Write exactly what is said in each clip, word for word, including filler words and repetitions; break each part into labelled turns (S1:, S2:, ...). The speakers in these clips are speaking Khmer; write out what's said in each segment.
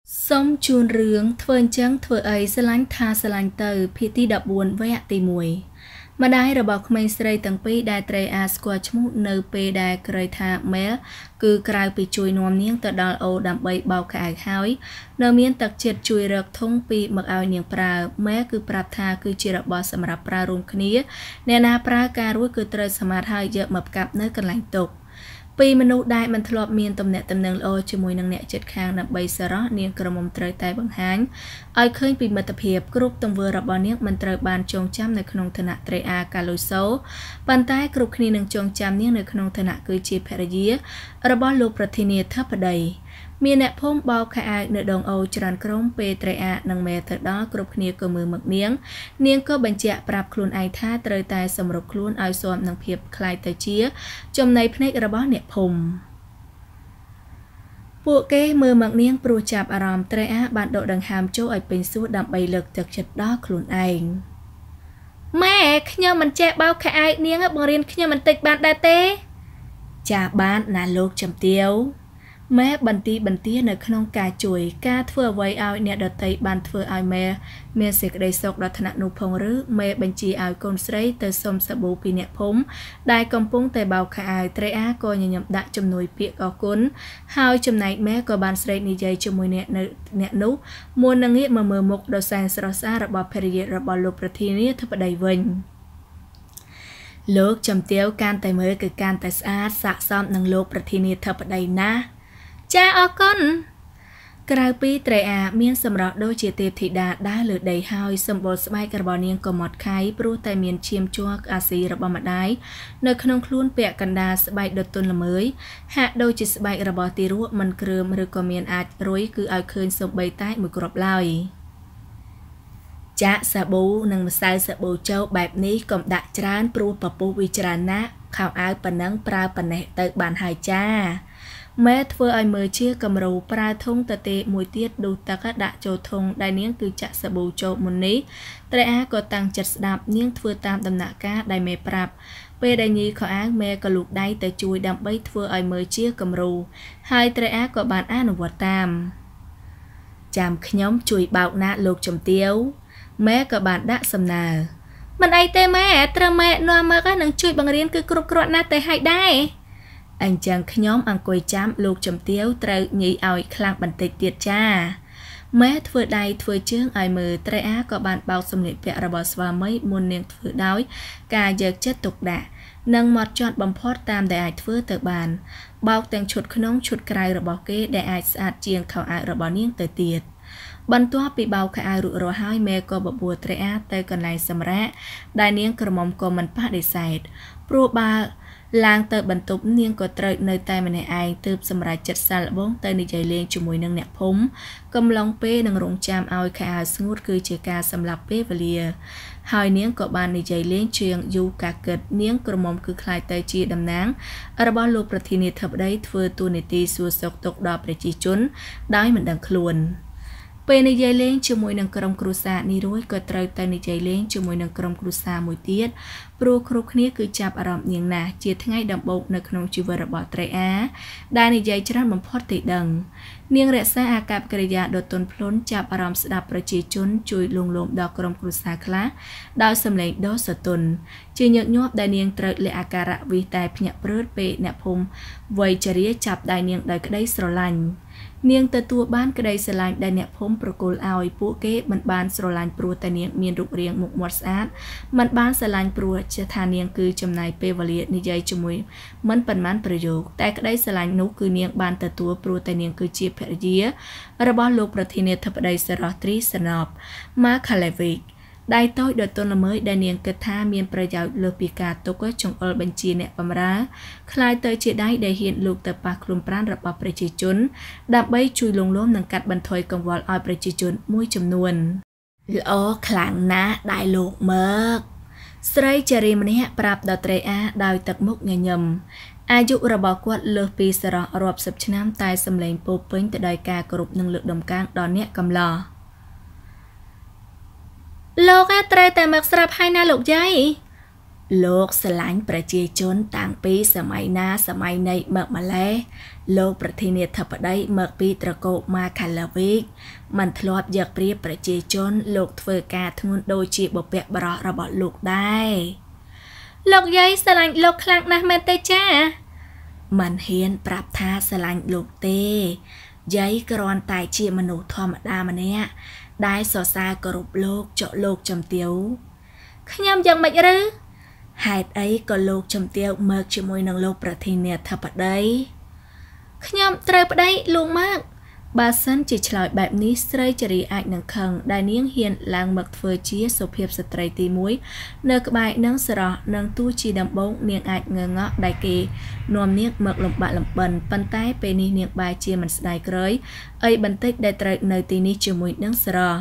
S1: Sông chuồn rướng thơ trắng thơ ấy sẽ lánh tha sẽ lánh tờ phía tí đập buồn với ạ tì mùi. Mà đáy rồi bọc mình sẽ tầng bí đài trê á squat mút nơ bê đài krây thả mẹ cứ krau bị chui nôm niếng tờ đào ô đàm bấy bao khải hói. Nơ miên tạc chết chui rực thông bị mặc áo niếng prà mẹ cứ prap tha cứ chỉ rập bó xâm rạp prà rung khní. Nè na prà ca rúi cứ trời xâm rạp hai dợ mập cặp nơi cần lạnh tục. Vì mình nụ đại mình thọp miền tầm nẹ tầm nâng ô cho mùi nâng nẹ chết khang nằm bay xa rõ niên cơ mông trời tay bằng hán. Ai khơi bị mật tập hiệp group tầm vừa rập bò niếng mình trời bàn trông chăm nơi khung thân nạ trời a cả lối xấu. Bàn tay group khní nâng trông chăm niếng nơi khung thân nạ cứ chì phê dìa. Rập bò lục rật thi niên thấp ở đây. Miền nẹ phong bao khai ai nơi đồng ô tràn krong bê trời a nâng mẹ thật đó group khní cơ mưa mực niếng. Niên cơ bánh chạ prap khuôn ai tha trời tay xâm rục khuôn ai xôm nâng hiệp khai tay chia. Trong này phết rập bò nẹ phùng. Bộ kế mưa mặc niếng pru chạp à ròm tre á bạn độ đằng hàm chỗ ở bình suốt đậm bày lực thực chất đó khuôn ảnh. Mẹ, nhớ mình chạy bao khai ai niếng á bằng riêng nhớ mình tịch bạn đà tê. Chà bạn là lúc chầm tiêu. Mẹ bần tí bần tí nơi khăn cả chuối ca thưa vây ao nè đợt thấy bàn thưa ao mẹ. Mẹ sẽ đầy sọc đó thân nụ phong rứ mẹ bần chi ao con srei tờ xông sạ bố bì nẹ phóng. Đài công pung tờ bao khá ai tre á coi nhờ nhậm đã châm nồi bịa có cuốn. Hào châm này mẹ có bàn srei ní dây châm mùi nẹ nẹ nụ. Muôn nâng nghĩa mà mờ mục đồ sang sra xa rập bò period rập bò lục rật thi ní thấp đầy vinh. Lúc châm tiêu can tay mới cứ can tay sát xạ xóm nâng lục rật thi ní thấp đầy ná. Cha ở con Krau pi tre a miên sầm rọ đôi chia tiệp thị đà đã lượt đầy hai sầm bột bay carbon niên có một khai pru tay miên chiêm chua a xì rập mặt đáy nơi khung khuôn bẹ cần đà bay đợt tuần là mới hạ đôi chỉ bay rập tì ruột mình kêu rồi có miên ạt rối cứ ao khơi sông bay tái một cọp lai cha sa bố nâng mà sai sa bố châu bẹp ní còn đại trán pru papu vi trán ná khảo áo bẩn nắng pra bẩn nè tới bàn hai cha. Mẹ thưa ai mới chia cầm râu pra thông tờ tệ mùi tiết đủ ta các đạ châu thông đại niếng cứ chạ sạ bù châu một ní. Tại á có tăng chật đạp niếng thưa tam đầm nạ cá đại mẹ prap. Bê đại nhi khó ác mẹ có lục đáy tờ chui đầm bấy thưa ai mới chia cầm râu. Hai tại á có bàn á nụ vật tam. Chàm nhóm chui bạo nạ lục chồng tiêu. Mẹ có bàn đạ xâm nào. Mình ai tê mẹ, tra mẹ noa mà các nâng chui bằng riêng cứ cục cọt nạ tê hai đáy. Anh chàng nhóm ăn quay chám lục chấm tiếu trời nhị ỏi khlang bẩn tịch tiệt cha. Mẹ thưa đây thưa chương ai mờ tre á có bạn bao xâm lệ vẹ rà và mấy muôn niềng thưa đói. Cả giật chất tục đạ. Nâng mọt chọn bầm phót tam để ai thưa tờ bàn. Bao tên chuột khăn chuột cài rà bò kê để ai sạch chiêng khảo ai rà bò niêng tờ tiệt. Bần toa bị bao khai ai rụi rò hai mẹ có bọc bùa tre á tờ còn lại xâm rã. Đại niêng cờ mong có mình phát để sạch. Pro ba lang tờ bần tục niên có trời nơi tay mình ai từ xâm ra chất xa là bốn tay đi dày lên cho mùi nâng nẹp phúng cầm lòng bê nâng rung cham ao khai áo ngút cư chế ca xâm lập bê và lìa hai niên có bàn đi dày lên truyền dù cả cực niên cơ mong cứ khai tay chia đầm náng ở bao lục rật thi nị thập đấy thưa tu nị tì xua sọc tục đọc để chỉ chốn đói mình đang khuôn. Bên này dây lên cho mùi nâng crom cruza ní rối có trời tay này dây lên cho mùi nâng crom cruza mùi tiết. Pro khúc ní cứ chạp ở rộng niềng nà chia ngay đậm bột nâng khổng chư vợ rập bỏ trời á. Đài này dây chân bằng phót thị đằng. Niềng rẽ xa à cạp kề dạ đột tôn plốn chạp ở rộng sẽ đạp ra chỉ chốn chui lùng lộm đo crom cruza khá. Đào xâm lệnh đó sở tuần. Chỉ nhận nhộp đài niềng trời lệ à cà rạ vì tài nhạc bớt bệ nạp hùng. Vậy chả ria chạp đài niềng đài cái đấy sổ lành. Niêng tờ tua bán cái đây sẽ lạnh đại nẹp hôm procol ao phụ kế mình bán sổ lạnh pro tại niêng miền rục riêng một một sát mình bán sẽ lạnh pro cho thà niêng cứ chấm này pe và liệt như dây chấm mũi mình phần bánประโยค tại cái đây sẽ lạnh nấu cứ niêng bán tờ tua pro tại niêng cứ chia phải dĩa rồi bao lụcประเทศthập đây sẽ rót trí sẽ nộp má khai việc đại tôi đợt tuần là mới đại niên kết tha miềnประโยชน์lược bị cả tôi có trong ở bên chia nè bầm ra khai tới chia đáy để hiện lục tập bạc lùm pran rập bọcประชาชนđạp bay chui lùng lốm nâng cắt bần thoi công vọt ởประชาชนmũi chấm nuôn lỗ khẳng ná đại lục mơ sray cheri mẹ prap đợt tre a đào tật mốc ngày nhầmอายุระบบกวดเลือกปีสระรอบสิบชน้ำตายสำเร็จปูปิ้งแต่ได้การกรุบหนึ่งเลือกดมกลางตอนเนี้ยกำลอโลกาเตรแต่มักสลับให้นาลูกใจលោកស្រឡាញ់ប្រជាជនតាំងពីសម័យណាសម័យណីមកម្ល៉េះលោកប្រធានាធិបតីមកពីត្រកូលម៉ាខាឡាវីកមិនធ្លាប់យកព្រៀបប្រជាជនលោកធ្វើការធ្ងន់ដូចជាបុព្វបុរសរបស់លោកដែរលោកយាយស្រឡាញ់លោកខ្លាំងណាស់មែនទេចាមិនហ៊ានប្រាប់ថាស្រឡាញ់លោកទេយាយគ្រាន់តែជាមនុស្សធម្មតាម្នាក់ដែលសរសើរគោរពលោកចុះលោកចំទាវខ្ញុំយ៉ាងម៉េចឬហេតុអីក៏លោកចំទាវមកជាមួយនឹងលោកប្រធានាធិបតីខ្ញុំត្រូវប្តីលោកមកបើសិនជាឆ្លើយបែបនេះស្រីចរីអាចនឹងខឹងដែលនាងហ៊ានឡើងមកធ្វើជាសុភាពស្ត្រីទីមួយនៅក្បែរនឹងសរោះនឹងទូជាដំបងនាងអាចងងក់ដែលគេនាំនាងមកលំបាកលំបិនប៉ុន្តែពេលនេះនាងបែរជាមិនស្ដាយក្រោយអីបន្តិចដែលត្រូវនៅទីនេះជាមួយនឹងសរោះ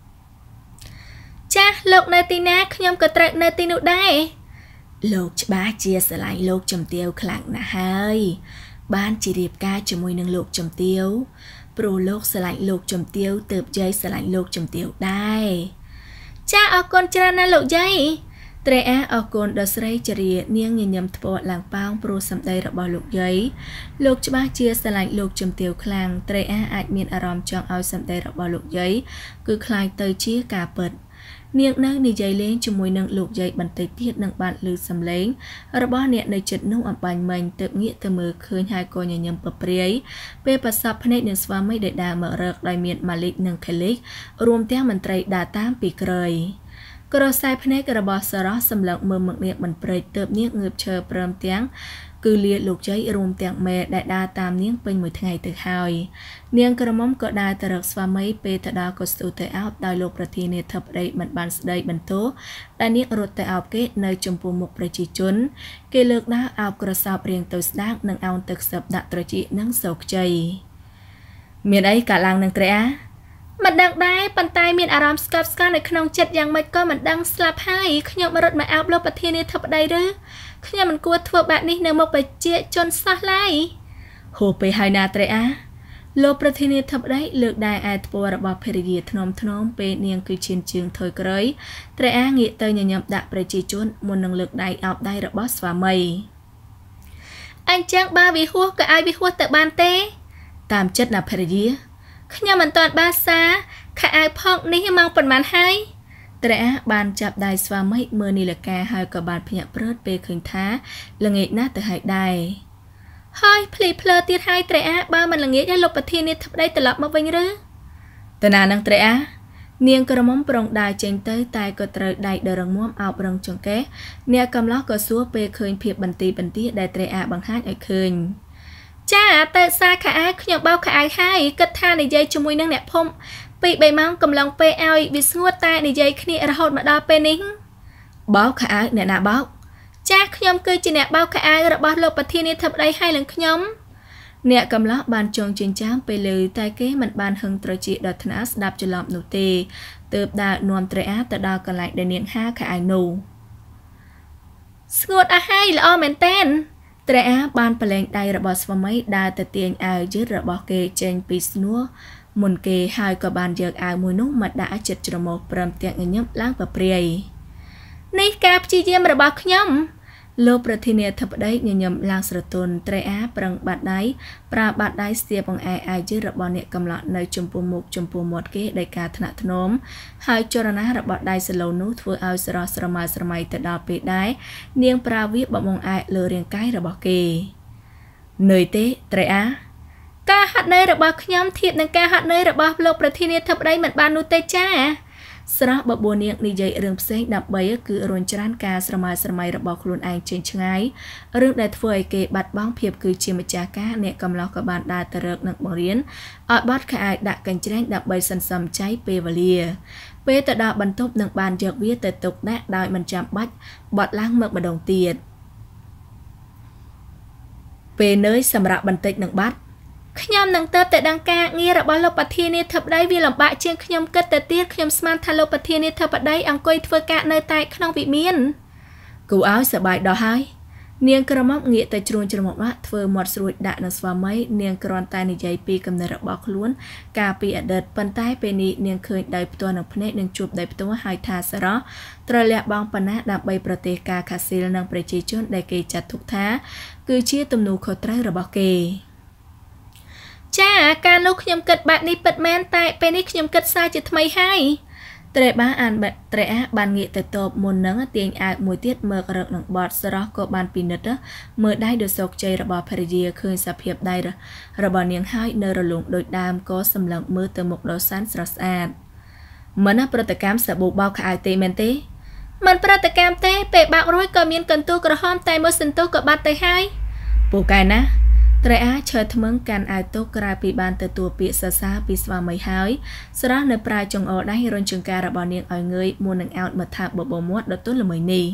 S1: ចាស់លោកនៅទីណាខ្ញុំក៏ត្រូវនៅទីនោះដែរលោកច្បាស់ជាស្រឡាញ់លោកចំទាវខ្លាំងណាស់ហើយបានជារៀបការជាមួយនឹងលោកចំទាវព្រោះលោកស្រឡាញ់លោកចំទាវទើបយាយស្រឡាញ់លោកចំទាវដែរចាអរគុណច្រើនណាស់លោកយាយត្រេអាអរគុណដល់ស្រីចរិយានាងញញឹមថ្ពាល់ឡើងប៉ោងព្រោះសម្ដីរបស់លោកយាយលោកច្បាស់ជាស្រឡាញ់លោកចំទាវខ្លាំងត្រេអាអាចមានអារម្មណ៍ចង់ឲ្យសម្ដីរបស់លោកយាយគឺคล้ายទៅជាការពិតនាងនៅនិយាយលេងជាមួយនឹងលោកយាយបន្តិចទៀតនឹងបានឮសំឡេងរបស់អ្នកនៅជិតនោះអំបញ្ញមិញទើបងាកទៅមើលឃើញហើយក៏ញញឹមប្រព្រាយពេលប្រសពភ្នែកនឹងស្វាមីដែលដើរមករកដោយមានម៉ាលីកនិងខេលីករួមទាំងមន្ត្រីដើរតាមពីក្រោយក្រសែភ្នែករបស់សរោះសម្លឹងមើលមកនាងមិនព្រេចទើបនាងងើបឈរព្រមទាំងគឺលាលោកយាយរួមទាំងមេដែលដើរតាមនាងពេញមួយថ្ងៃទៅហើយនាងក្រមុំក៏ដើរទៅរកស្វាមីពេលទៅដល់ក៏ស្ទុះទៅអោបដោយលោកប្រធានាធិបតីមិនបានស្ដីបន្ទោសដែលនាងរត់ទៅអោបគេនៅចំពោះមុខប្រជាជនគេលើកដើរអោបក្រសោបរៀងទៅស្ដាកនិងអោនទឹកសឹបដាក់ត្រចៀកនិងសោកខ្ចីមានអីកើតឡើងនឹងត្រេអាមិនដឹងដែរប៉ុន្តែមានអារម្មណ៍ស្កប់ស្កល់នៅក្នុងចិត្តយ៉ាងម៉េចក៏មិនដឹងស្លាប់ហើយខ្ញុំរត់មកអោបលោកប្រធានាធិបតីឬខ្ញុំមិនគួរធ្វើបែបនេះនៅមុខប្រជាជនសោះឡើយហូបពេលហើយណាត្រេអាលោកប្រធានាធិបតីលើកដៃឯថ្ពាល់របស់ភរិយាធ្នមធ្នមពេលនាងគឺឈានជើងថយក្រោយត្រេអាងាកទៅញញឹមដាក់ប្រជាជនមុននឹងលើកដៃអោបដៃរបស់ស្វាមីអញ្ចឹងបើវិហួសក៏ឲ្យវិហួសទៅបានទេតាមចិត្តណាភរិយាខ្ញុំមិនទាន់បានសារខោអាវផងនេះម៉ោងប៉ុន្មានហើយត្រេអាបានចាប់ដៃស្វាមីមើលនីលកាហើយក៏បានភ្ញាក់ព្រឹត្តពេលឃើញថាល្ងាចណាស់ទៅហើយដែរហើយភ្លីភ្លើទៀតហើយត្រេអាបើមិនល្ងាចឲ្យលោកប្រធានាធិបតីត្រឡប់មកវិញឬតាណានឹងត្រេអានាងក្រមុំប្រុងដើរចេញទៅតែក៏ត្រូវដៃដរងមុំអោបរងចង្កេះអ្នកកំឡោះក៏សួរពេលឃើញភាពបន្ទីបន្ទាដែលត្រេអាបង្ហាញឲ្យឃើញចាទៅសារខោអាវខ្ញុំបោកខោអាវហើយគិតថានិយាយជាមួយនឹងអ្នកភូមិពីរបីម៉ោងកំឡុងពេលឲ្យវាស្ងួតតែនិយាយគ្នារហូតមកដល់ពេលនេះបោកខោអាវអ្នកណាបោកចាខ្ញុំគឺជាអ្នកបោកខោអាវរបស់លោកប្រធានាធិបតីហើយនឹងខ្ញុំអ្នកកំឡោះបានចងចិញ្ចាមពេលលើតែគេមិនបានហឹងត្រចៀកដល់ថ្នាក់ស្ដាប់ច្រឡំនោះទេទើបដើរនាំត្រេអាទៅដល់កន្លែងដែលនាងហាខោអាវនោះស្ងួតអស់ហើយល្អមែនតើត្រេអាបានប្រឡែងដៃរបស់ស្វាមីដើរទៅទាញអាវយឺតរបស់គេចេញពីស្នួរមុនគេហើយក៏បានយកអាវមួយនោះមកដាក់ឲ្យចិត្តច្រមុះព្រមទាំងញញឹមឡើងប្រព្រាយនេះការព្យាយាមរបស់ខ្ញុំលោកប្រធានាធិបតីញញឹមឡើងស្រទន់ត្រេអាប្រឹងបាត់ដៃប្រើបាត់ដៃស្ទាបបង្អែអាវយឺតរបស់អ្នកកំឡោះនៅចំពោះមុខចំពោះមាត់គេដោយការថ្នាក់ថ្នមហើយចរណារបស់ដៃសឡូនោះធ្វើឲ្យស្រស់ស្រមើស្រមៃទៅដល់ពេលដែរនាងប្រើវាបបង្អែលើរាងកាយរបស់គេនឿយទេត្រេអាការហាត់នឿយរបស់ខ្ញុំធៀបនឹងការហាត់នឿយរបស់លោកប្រធានាធិបតីមិនបាននោះទេចាស្រស់បបួននាងនិយាយរឿងផ្សេងដើម្បីគឺរុញច្រានការស្រមើស្រមៃរបស់ខ្លួនឯងចេញឆ្ងាយរឿងដែលធ្វើឲ្យគេបាត់បង់ភាពគឺជាម្ចាស់ការអ្នកកំឡោះក៏បានដើរទៅរកនឹងបង្រៀនឲ្យបត់ខោអាវដាក់កញ្ច្រែងដើម្បីសន្សំចៃពេលវេលាពេលទៅដល់បន្ទប់នឹងបានយកវាទៅទុកដាក់ដោយមិនចាំបាច់បត់ឡើងមកម្ដងទៀតពេលនឿយសម្រាប់បន្តិចនឹងបាត់ខ្ញុំនឹងទៅតែដឹងការងាររបស់លោកប្រធានាធិបតីវាលំបាកជាងខ្ញុំគិតទៅទៀតខ្ញុំស្មានថាលោកប្រធានាធិបតីអង្គុយធ្វើការនៅតែក្នុងវិមានគូឲ្យសប្បាយដល់ហើយនាងក្រមុំងាកទៅជ្រួញច្រមុំបាក់ធ្វើមាត់ស្រួយដាក់នៅស្វាមីនាងគ្រាន់តែនិយាយពីកំណត់របស់ខ្លួនការពីអតីតប៉ុន្តែពេលនេះនាងឃើញដោយផ្ទាល់នឹងភ្នែកនឹងជួបដោយផ្ទាល់ហើយថាសារ៉ោត្រូវលះបង់ប៉ុណ្ណាដើម្បីប្រទេសការខាស៊ីលនិងប្រជាជនដែលគេចាត់ទុកថាគឺជាទំនួលខុសត្រូវរបស់គេចាការនោះខ្ញុំគិតបែបនេះពិតមែនតែពេលនេះខ្ញុំគិតសារជាថ្មីហើយត្រេបាអានត្រេអាបានងាកទៅតបមុននឹងទាញអាវមួយទៀតមើលរឹកនឹងបតស្រស់ក៏បានពិនិត្យមើលដៃដោយសោកជ័យរបស់ភរិយាឃើញសភាពដៃរបស់នាងហើយនៅរលងដូចដើមក៏សម្លឹងមើលទៅមុខដ៏សានស្រស់ស្អាតមិនប្រតិកម្មសាប៊ូបោកខោអាវទេមែនទេមិនប្រតិកម្មទេពេលបាក់រួយក៏មានកន្ទុយក្រហមតែមួយសន្ទុះក៏បាត់ទៅហើយពូកែណាត្រេអាឈើថ្មឹងកាន់អាវទុកក្រៅពីបានទទួលពាក្យសរសើរពីស្វាមីហើយស្រស់នៅប្រាយចង្អុលដៃរុញចង្ការរបស់នាងឲ្យងើយមុននឹងអោតមកថាបបោមាត់ដ៏ទន់ល្មើយនេះ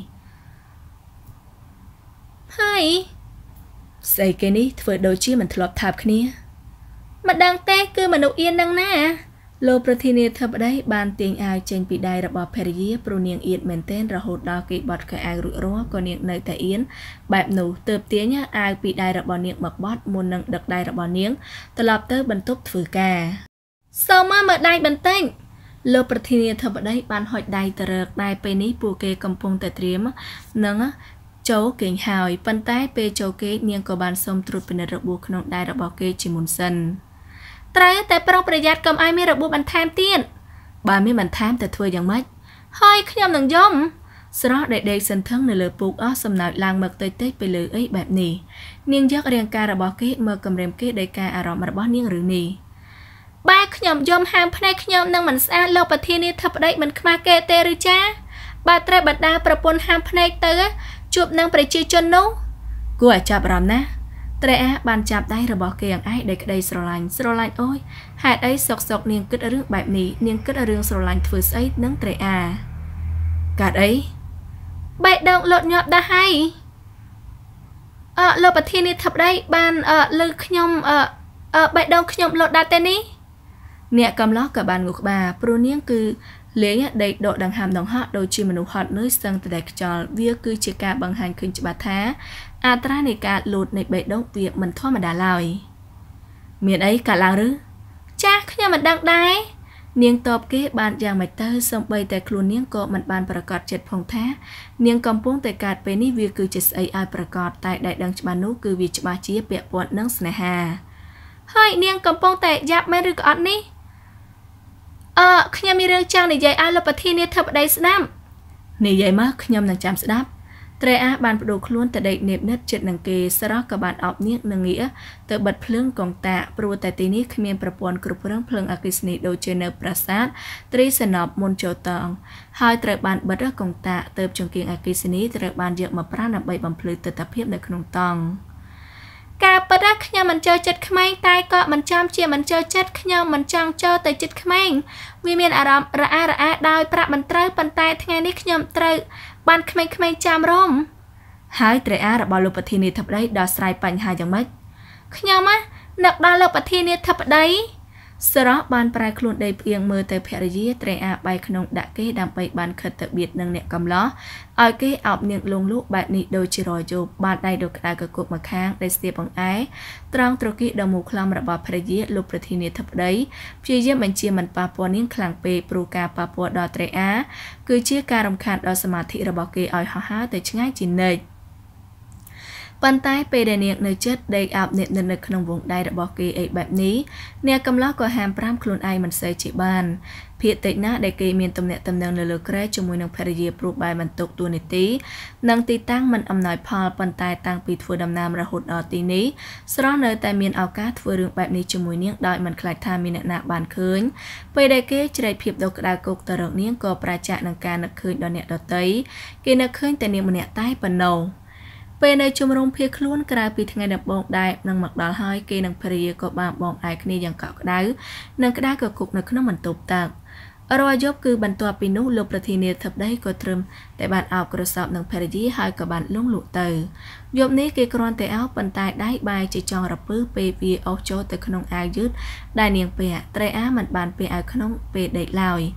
S1: ហើយស្អីគេនេះធ្វើដូចជាមិនធ្លាប់ថាបគ្នាមិនដឹងទេគឺមនុស្សអៀននឹងណាលោកប្រធានាធិបតីបានទាញអាវចេញពីដៃរបស់ភរិយាព្រោះនាងអៀនមែនទែនរហូតដល់គេបត់ខោអាវរួចរាល់ក៏នាងនៅតែអៀនបែបនោះទើបទាញអាវពីដៃរបស់នាងមកបត់មុននឹងដឹកដៃរបស់នាងត្រឡប់ទៅបន្ទប់ធ្វើការសូមមកមើលដៃបន្តិចលោកប្រធានាធិបតីបានហុចដៃទៅរកដៃពេលនេះពួកគេកំពុងតែត្រៀមនឹងចូលគេងហើយប៉ុន្តែពេលចូលគេងនាងក៏បានសុំត្រួតពិនិត្យរបួសក្នុងដៃរបស់គេជាមុនសិនត្រូវតែប្រុងប្រយ័ត្នកុំឲ្យមានរបួសបន្ថែមទៀតបើមានបន្ថែមទៅធ្វើយ៉ាងម៉េចហើយខ្ញុំនឹងយំស្រស់ដែលដេកសន្ធឹងនៅលើពូកអស់សំណើចឡើងមកតិចតិចទៅលើអីបែបនេះនាងយករាងកាយរបស់គេមើលគំរាមគេដោយការអារម្មណ៍របស់នាងឬនេះបែខ្ញុំយំហាមភ្នែកខ្ញុំនឹងមិនស្អាតលោកប្រធានាធិបតីមិនខ្មាស់គេទេឬចាបើត្រូវបដាប្រពន្ធហាមភ្នែកទៅជួបនឹងប្រជាជននោះគួរឲ្យចាប់អារម្មណ៍ណាត្រេអាបានចាប់ដៃរបស់គេយ៉ាងឯកដោយក្តីស្រឡាញ់ស្រឡាញ់អូយហេតុអីសុកសុកនាងគិតរឿងបែបនេះនាងគិតរឿងស្រឡាញ់ធ្វើស្អីនឹងត្រេអាកាត់អីបេះដូងលត់ញាប់ដាស់ហើយអឺលោកប្រធានាធិបតីបានអឺលើខ្ញុំអឺអឺបេះដូងខ្ញុំលត់ដាស់ទេនេះអ្នកកំឡោះក៏បានងុកក្បាលព្រោះនាងគឺលេងដេកដកដង្ហើមដង្ហក់ដូចជាមនុស្សហត់នឿយស្ទឹងតែខ្យល់វាគឺជាការបង្ហាញឃើញច្បាស់ថាអត្រានៃការលូតនៃបេះដូងវាមិនធម្មតាឡើយមានអីកើតឡើងឬចាស់ខ្ញុំមិនដឹងដែរនាងតបគេបានយ៉ាងម៉េចទៅសូម្បីតែខ្លួននាងក៏មិនបានប្រកាសចិត្តផងថានាងកំពុងតែកើតពេលនេះវាគឺជាស្អីឲ្យប្រកាសតែដែលដឹងច្បាស់នោះគឺវាច្បាស់ជាពាក់ព័ន្ធនឹងស្នេហាហើយនាងកំពុងតែយ៉ាប់មែនឬក៏អត់នេះអឺខ្ញុំមានរឿងចង់និយាយឲ្យលោកប្រធានាធិបតីស្ដាប់និយាយមកខ្ញុំនឹងចាំស្ដាប់ត្រេអាបានបដូរខ្លួនទៅដេកនេបនិតចិត្តនឹងគេស្រស់ក៏បានអោបនាងនឹងងាកទៅបិទភ្លើងកងតាព្រោះតែទីនេះគ្មានប្រព័ន្ធគ្រប់គ្រងភ្លើងអគ្គិសនីដូចជានៅប្រាសាទត្រីសណប់មុនចូលតងហើយត្រូវបានបិទកងតាទៅចង្គៀងអគ្គិសនីត្រូវបានយកមកប្រើដើម្បីបំភ្លឺទិដ្ឋភាពនៅក្នុងតង់ការពិតខ្ញុំមិនចូលចិត្តក្មេងតែក៏មិនចាំជាមិនចូលចិត្តខ្ញុំមិនចង់ចូលទៅចិត្តក្មេងវាមានអារម្មណ៍រអារអាដោយប្រាក់មិនត្រូវប៉ុន្តែថ្ងៃនេះខ្ញុំត្រូវបានក្មេងៗចាំរំហើយត្រេអារបស់លោកប្រធានាធិបតីដោះស្រាយបញ្ហាយ៉ាងម៉េចខ្ញុំណានឹកដល់លោកប្រធានាធិបតីស្រស់បានប្រែខ្លួនដេកផ្អៀងមើលទៅភរិយាត្រេអាបែកក្នុងដាក់គេដើម្បីបានខិតទៅបៀតនឹងអ្នកកំឡោះឲ្យគេអោបនាងលងលក់បែបនេះដូចជារយយោបានដៃដូចក្តៅកគុកមកខាងដែលស្ទាបបង្អែត្រង់ត្រគីដ៏មូលខ្លំរបស់ភរិយាលោកប្រធានាធិបតីព្យាយាមបញ្ជាមិនប៉ះពាល់នាងខ្លាំងពេកព្រោះការប៉ះពាល់ដល់ត្រេអាគឺជាការរំខានដល់សមាធិរបស់គេឲ្យហោះហើរទៅឆ្ងាយជានិច្ចប៉ុន្តែពេលដែលនាងនៅចិត្តដេកអាប់អ្នកនៅក្នុងវងដៃរបស់គេអីបែបនេះអ្នកកំឡោះក៏ហាមប្រាមខ្លួនឯងមិនសូវជាបានភាគតិចណាស់ដែលគេមានទំនាក់ទំនងនៅលើក្រែជាមួយនឹងភរិយាព្រោះបែបបន្ទុកទួនាទីនិងទីតាំងមិនអំណោយផលប៉ុន្តែតាំងពីធ្វើដំណើររហូតដល់ទីនេះស្រស់នៅតែមានឱកាសធ្វើរឿងបែបនេះជាមួយនាងដោយមិនខ្លាចថាមានអ្នកណាបានឃើញពេលដែលគេជ្រែកភាពដ៏ក្តៅគគុកទៅរកនាងក៏ប្រាចាក់នឹងការនឹកឃើញដល់អ្នកដទៃគេនឹកឃើញតែនាងម្នាក់តែប៉ុណ្ណោះពេលនៅជំរំភៀសខ្លួនក្រៅពីថ្ងៃដំបូងដែរនឹងមកដល់ហើយគេនឹងភរិយាក៏បានបងឯគ្នាយ៉ាងកក់ក្ដៅនិងក្តៅកគុកនៅក្នុងបន្ទប់ទឹករាល់យប់គឺបន្ទាប់ពីនោះលោកប្រធានាធិបតីក៏ត្រឹមតែបានអោបក្រសោបនឹងភរិយាហើយក៏បានលងលក់ទៅយប់នេះគេគ្រាន់តែអោបប៉ុន្តែដៃបាយជាចង់រពើពេលវាអោសចូលទៅក្នុងអាវយឺតដែលនាងពាក់ត្រេអាមិនបានពាក់អាវក្នុងពេលដេកឡើយ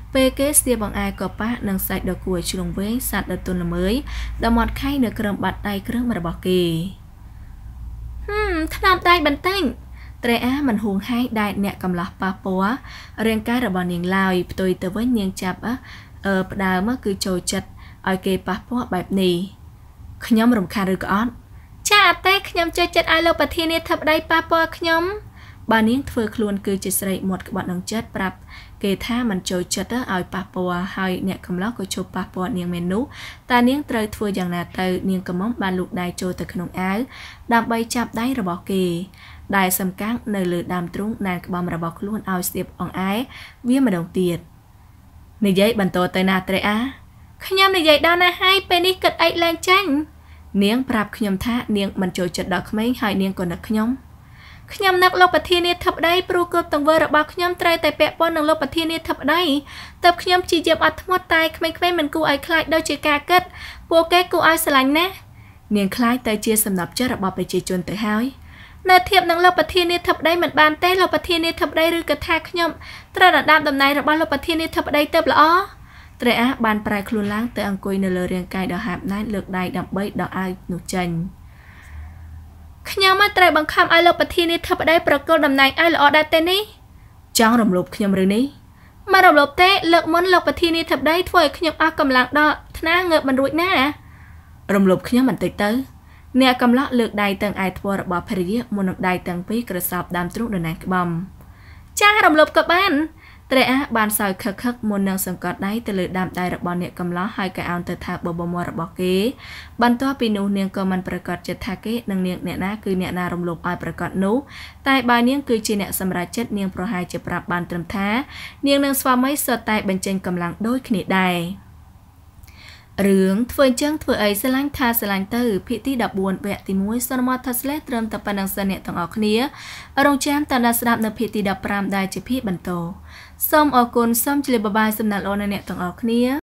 S1: Về kế xia bằng ai có bác nâng sạch được của trường với sạch được tuần là mới đã mọt khay được cầm bạt tay krương mà bỏ kỳ hmm thằng nam tay bắn tinh trẻ á mình huồng hay đại nẹ cầm lọc bà bó riêng cái là bọn niềng lòi tôi tới với niềng chạp á ở đào mà cứ trồi chật ở kê bà bó bạp nì nhóm rộng khá được ớt chà tê nhóm chơi chất ai lâu bà thiên nê thập đây bà bó nhóm bà niềng thưa luôn cứ chỉ xây một cái bọn nông chất bạp kê tha mình trồi chật á ở bà bó hay nẹ cầm lọc của chô bà bó niềng menu ta niềng trời thưa dàng nà từ niềng cầm móng bà lục đài trôi từ khăn áo đạp bay chạp đáy rồi bỏ kê đại sầm căng nơi lửa đàm trúng nàng bom ra bọc luôn ao xếp ong ái viết mà đồng tiền này giấy bàn tổ tay nà tre á khanyam này giấy đau na hai penny cật ấy lên tranh niếng prap khanyam tha niếng mình trôi chật đọc mấy hai niếng còn được khanyam khanyam nặc lộc bát thiên niết thập đây pru cướp tầng vơ ra bọc khanyam trai tại bẹ pon nặc lộc bát thiên niết thập đây tập khanyam chỉ dẹp ắt mót tay mấy mấy mình cu ấy khai đâu chỉ ca cất bùa cái cu ấy sờ lạnh nè niếng khai tay chia sầm nạp chết ra bọcไปchỉ chôn tới hai nơi thiệp năng lộc bát thiên niết thập đây mình bàn té lộc bát thiên niết thập đây rư cật thạc khanyam tra đã đam đầm này ra bọc lộc bát thiên niết thập đây tập lõ trẻ á bàn prai khuôn láng từ ăn cùi nơi lơ riêng cài đào hạp nái lược đài đậm bấy đào ai nụ chành khanyam mà trẻ bằng khăm ai lộc bát thiên niết thập đây bờ câu đầm này ai lọ đa tên ní trong rầm lục khanyam rư ní mà rầm lục té lược món lộc bát thiên niết thập đây thôi khanyam á cầm lạng đọ thná ngợp mình rụi ná rầm lục khanyam mình tịch tới nè cầm lọ lược đài tầng ai thua ra bỏ phê một nực đài tầng phí cờ sạp đam trúc đường này bầm cha rầm lục cập ban trẻ á bàn soi khắc khắc một nâng sừng cọt đáy từ lửa đam đài ra bỏ nè cầm lọ hai cái ao từ thạc bờ bờ mò ra bỏ kế ban toa pinu niềng cơ manประกอบจัดthạc kế nâng niềng nè ná cứ nè na rầm lục aiประกอบnú tai bài niềng cứ chỉ nè sầm ra chất niềng pro hai chỉปรับ bàn trầm thá niềng nâng xóa mấy sợi tai bên trên cầm lăng đôi khỉ đài rướng phơi trắng phơi ấy sẽ lánh tha sẽ lánh từ phía tí đập buồn vẹt tí muối sau đó thắt lết rơm tập bàn đằng sân nhẹ thằng ở khía ở trong chém tàn đa sạp nợ phía tí đập ram đai chỉ phía bẩn tổ xong ở cồn xong chỉ là bài bài xâm nạn ôn nhẹ thằng ở khía